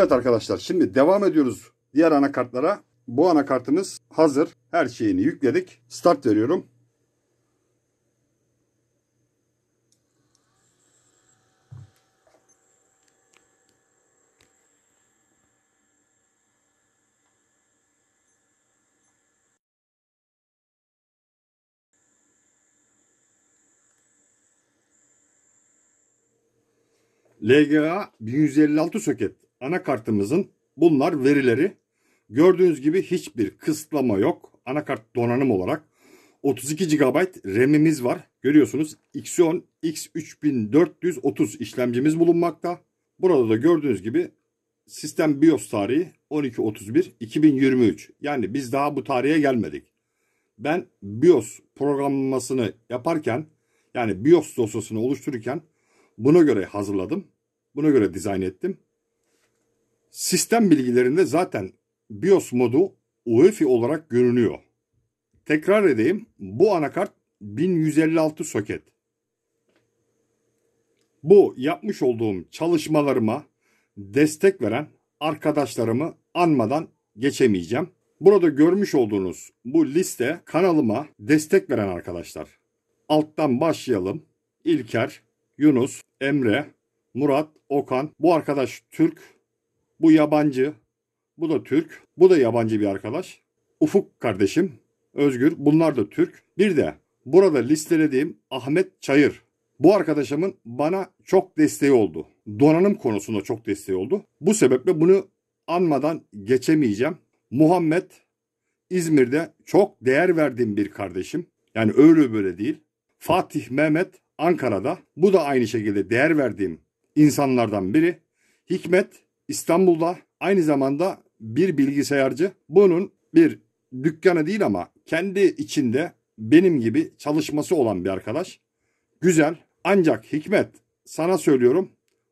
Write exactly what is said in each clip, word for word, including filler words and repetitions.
Evet arkadaşlar, şimdi devam ediyoruz diğer anakartlara. Bu anakartımız hazır. Her şeyini yükledik. Start veriyorum. L G A bin yüz elli altı soket anakartımızın bunlar verileri. Gördüğünüz gibi hiçbir kısıtlama yok. Anakart donanım olarak otuz iki gigabayt RAM'imiz var. Görüyorsunuz Xeon X üç bin dört yüz otuz işlemcimiz bulunmakta. Burada da gördüğünüz gibi sistem BIOS tarihi on iki otuz bir iki bin yirmi üç. Yani biz daha bu tarihe gelmedik. Ben BIOS programlamasını yaparken, yani BIOS dosyasını oluştururken buna göre hazırladım. Buna göre dizayn ettim. Sistem bilgilerinde zaten BIOS modu U E F I olarak görünüyor. Tekrar edeyim. Bu anakart bin yüz elli altı soket. Bu yapmış olduğum çalışmalarıma destek veren arkadaşlarımı anmadan geçemeyeceğim. Burada görmüş olduğunuz bu liste kanalıma destek veren arkadaşlar. Alttan başlayalım. İlker, Yunus, Emre, Murat, Okan. Bu arkadaş Türk. Bu yabancı. Bu da Türk. Bu da yabancı bir arkadaş. Ufuk kardeşim. Özgür. Bunlar da Türk. Bir de burada listelediğim Ahmet Çayır. Bu arkadaşımın bana çok desteği oldu. Donanım konusunda çok desteği oldu. Bu sebeple bunu anmadan geçemeyeceğim. Muhammed İzmir'de çok değer verdiğim bir kardeşim. Yani öyle böyle değil. Fatih Mehmet Ankara'da. Bu da aynı şekilde değer verdiğim insanlardan biri. Hikmet İstanbul'da, aynı zamanda bir bilgisayarcı. Bunun bir dükkanı değil ama kendi içinde benim gibi çalışması olan bir arkadaş. Güzel. Ancak Hikmet, sana söylüyorum,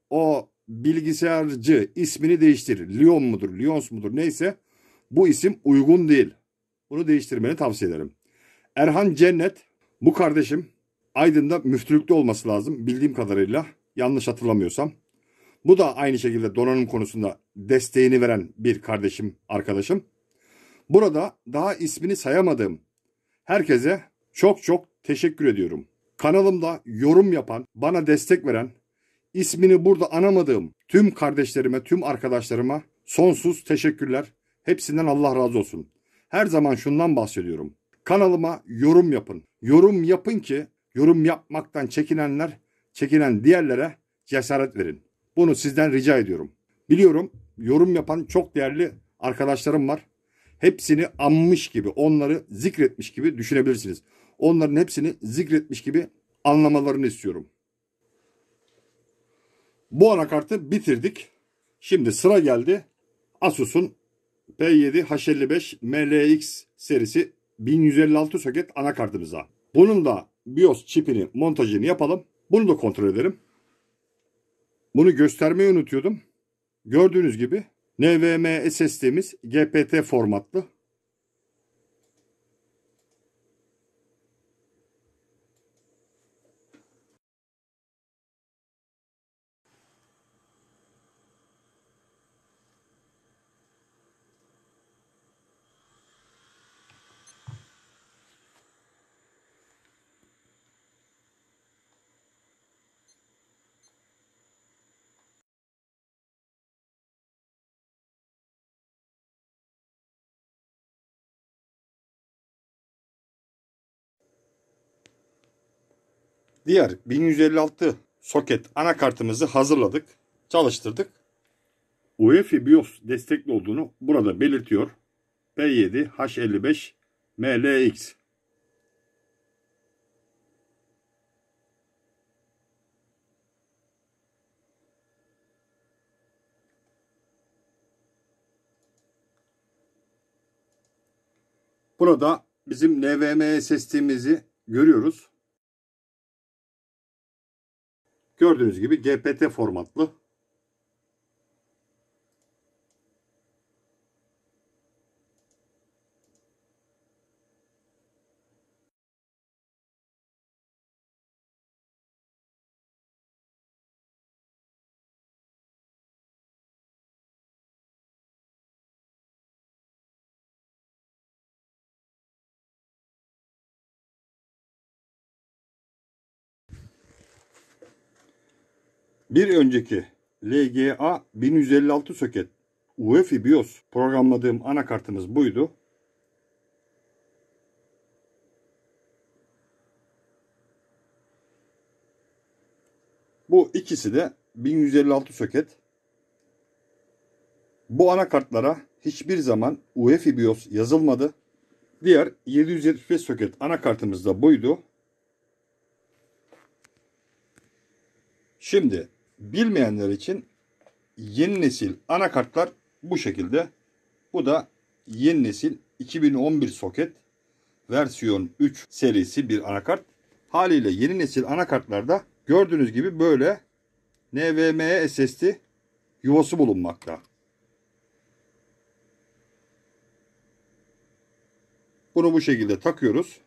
o bilgisayarcı ismini değiştir. Lyon mudur, Lyons mudur neyse, bu isim uygun değil. Bunu değiştirmeni tavsiye ederim. Erhan Cennet, bu kardeşim Aydın'da müftülükte olması lazım bildiğim kadarıyla, yanlış hatırlamıyorsam. Bu da aynı şekilde donanım konusunda desteğini veren bir kardeşim, arkadaşım. Burada daha ismini sayamadığım herkese çok çok teşekkür ediyorum. Kanalımda yorum yapan, bana destek veren, ismini burada anamadığım tüm kardeşlerime, tüm arkadaşlarıma sonsuz teşekkürler. Hepsinden Allah razı olsun. Her zaman şundan bahsediyorum. Kanalıma yorum yapın. Yorum yapın ki yorum yapmaktan çekinenler, çekinen diğerlere cesaret verin. Bunu sizden rica ediyorum. Biliyorum yorum yapan çok değerli arkadaşlarım var. Hepsini anmış gibi, onları zikretmiş gibi düşünebilirsiniz. Onların hepsini zikretmiş gibi anlamalarını istiyorum. Bu anakartı bitirdik. Şimdi sıra geldi Asus'un P yedi H elli beş M L X serisi bin yüz elli altı soket anakartımıza. Bunun da BIOS çipini, montajını yapalım. Bunu da kontrol edelim. Bunu göstermeyi unutuyordum. Gördüğünüz gibi NVMe S S D'miz G P T formatlı. Diğer bin yüz elli altı soket anakartımızı hazırladık, çalıştırdık. U E F I BIOS destekli olduğunu burada belirtiyor. P yedi H elli beş M L X. Burada bizim NVMe S S D'mizi görüyoruz. Gördüğünüz gibi G P T formatlı. Bir önceki L G A bin yüz elli altı soket U E F I BIOS programladığım anakartımız buydu. Bu ikisi de bin yüz elli altı soket. Bu anakartlara hiçbir zaman U E F I BIOS yazılmadı. Diğer yedi yüz yetmiş beş soket anakartımız da buydu. Şimdi bilmeyenler için yeni nesil anakartlar bu şekilde. Bu da yeni nesil iki bin on bir soket versiyon üç serisi bir anakart. Haliyle yeni nesil anakartlarda gördüğünüz gibi böyle N V M e S S D yuvası bulunmakta. Bunu bu şekilde takıyoruz.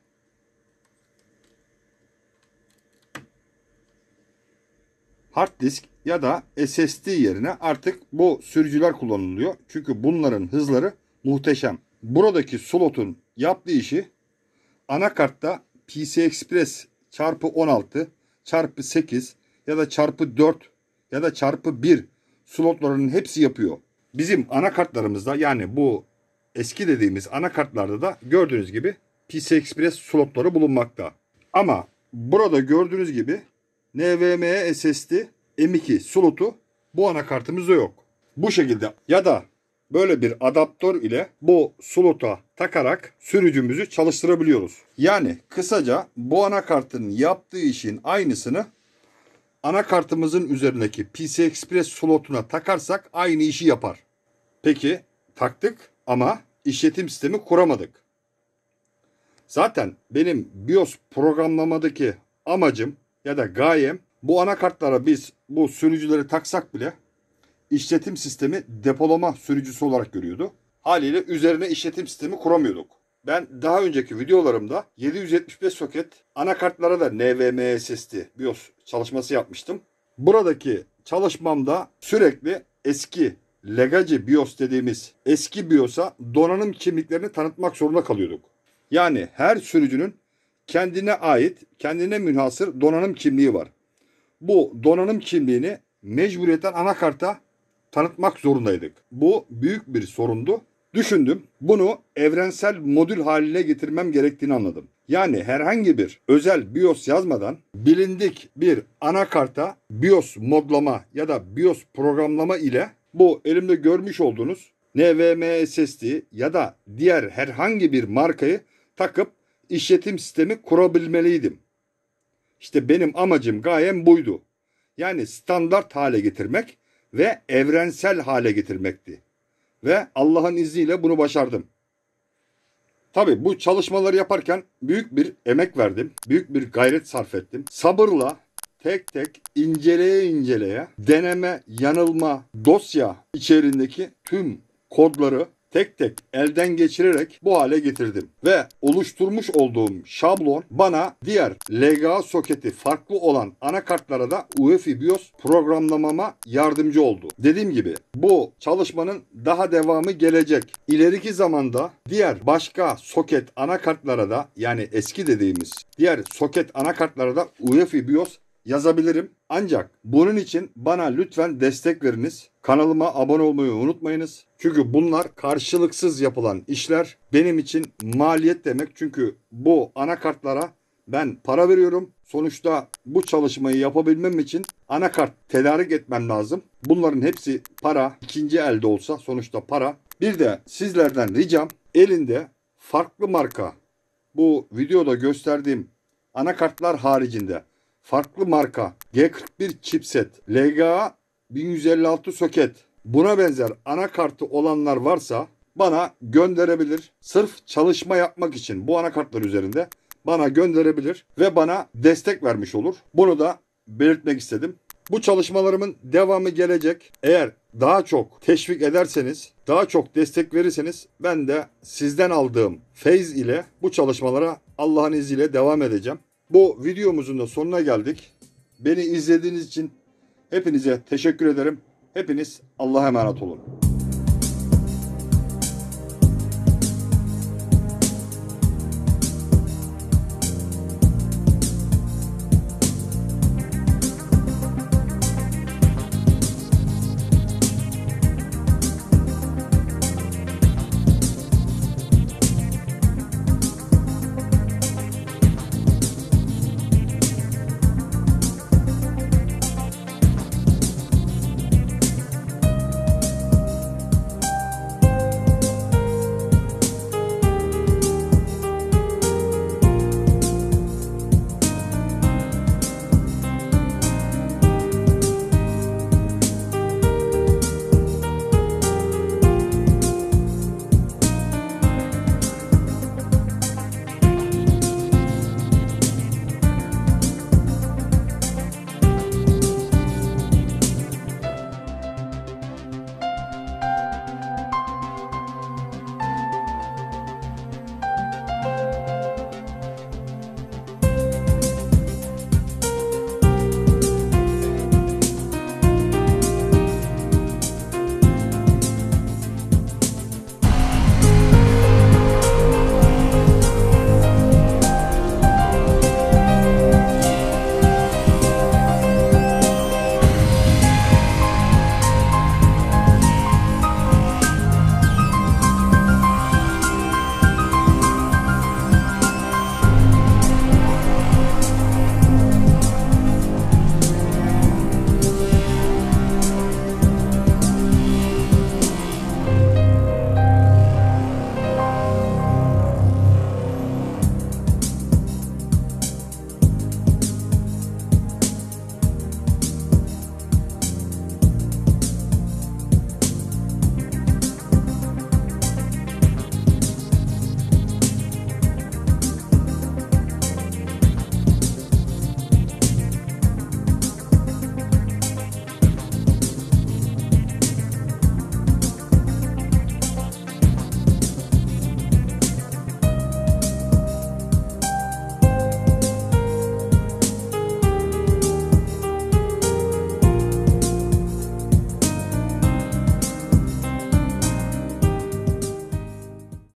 Hard disk ya da S S D yerine artık bu sürücüler kullanılıyor. Çünkü bunların hızları muhteşem. Buradaki slotun yaptığı işi anakartta P C Express çarpı on altı çarpı sekiz ya da çarpı dört ya da çarpı bir slotlarının hepsi yapıyor. Bizim anakartlarımızda, yani bu eski dediğimiz anakartlarda da gördüğünüz gibi P C Express slotları bulunmakta. Ama burada gördüğünüz gibi N V M e S S D M iki slotu bu anakartımızda yok. Bu şekilde ya da böyle bir adaptör ile bu slota takarak sürücümüzü çalıştırabiliyoruz. Yani kısaca bu anakartın yaptığı işin aynısını anakartımızın üzerindeki P C Express slotuna takarsak aynı işi yapar. Peki taktık ama işletim sistemi kuramadık. Zaten benim BIOS programlamadaki amacım ya da gayem, bu anakartlara biz bu sürücüleri taksak bile işletim sistemi depolama sürücüsü olarak görüyordu. Haliyle üzerine işletim sistemi kuramıyorduk. Ben daha önceki videolarımda yedi yüz yetmiş beş soket anakartlara da N V M e S S D BIOS çalışması yapmıştım. Buradaki çalışmamda sürekli eski legacy BIOS dediğimiz eski BIOS'a donanım kimliklerini tanıtmak zorunda kalıyorduk. Yani her sürücünün kendine ait, kendine münhasır donanım kimliği var. Bu donanım kimliğini mecburiyetten anakarta tanıtmak zorundaydık. Bu büyük bir sorundu. Düşündüm, bunu evrensel modül haline getirmem gerektiğini anladım. Yani herhangi bir özel BIOS yazmadan bilindik bir anakarta BIOS modlama ya da BIOS programlama ile bu elimde görmüş olduğunuz N V M e S S D ya da diğer herhangi bir markayı takıp işletim sistemi kurabilmeliydim. İşte benim amacım, gayem buydu. Yani standart hale getirmek ve evrensel hale getirmekti. Ve Allah'ın izniyle bunu başardım. Tabii bu çalışmaları yaparken büyük bir emek verdim. Büyük bir gayret sarf ettim. Sabırla tek tek inceleye inceleye deneme, yanılma, dosya içerisindeki tüm kodları tek tek elden geçirerek bu hale getirdim. Ve oluşturmuş olduğum şablon bana diğer L G A soketi farklı olan anakartlara da U E F I BIOS programlamama yardımcı oldu. Dediğim gibi bu çalışmanın daha devamı gelecek. İleriki zamanda diğer başka soket anakartlara da, yani eski dediğimiz diğer soket anakartlara da U E F I BIOS yazabilirim. Ancak bunun için bana lütfen destek veriniz. Kanalıma abone olmayı unutmayınız. Çünkü bunlar karşılıksız yapılan işler. Benim için maliyet demek. Çünkü bu anakartlara ben para veriyorum. Sonuçta bu çalışmayı yapabilmem için anakart tedarik etmem lazım. Bunların hepsi para. İkinci elde olsa sonuçta para. Bir de sizlerden ricam, elinde farklı marka, bu videoda gösterdiğim anakartlar haricinde farklı marka G kırk bir chipset, L G A bin yüz elli altı soket, buna benzer anakartı olanlar varsa bana gönderebilir. Sırf çalışma yapmak için bu anakartlar üzerinde bana gönderebilir ve bana destek vermiş olur. Bunu da belirtmek istedim. Bu çalışmalarımın devamı gelecek. Eğer daha çok teşvik ederseniz, daha çok destek verirseniz ben de sizden aldığım feyz ile bu çalışmalara Allah'ın izniyle devam edeceğim. Bu videomuzun da sonuna geldik. Beni izlediğiniz için hepinize teşekkür ederim. Hepiniz Allah'a emanet olun.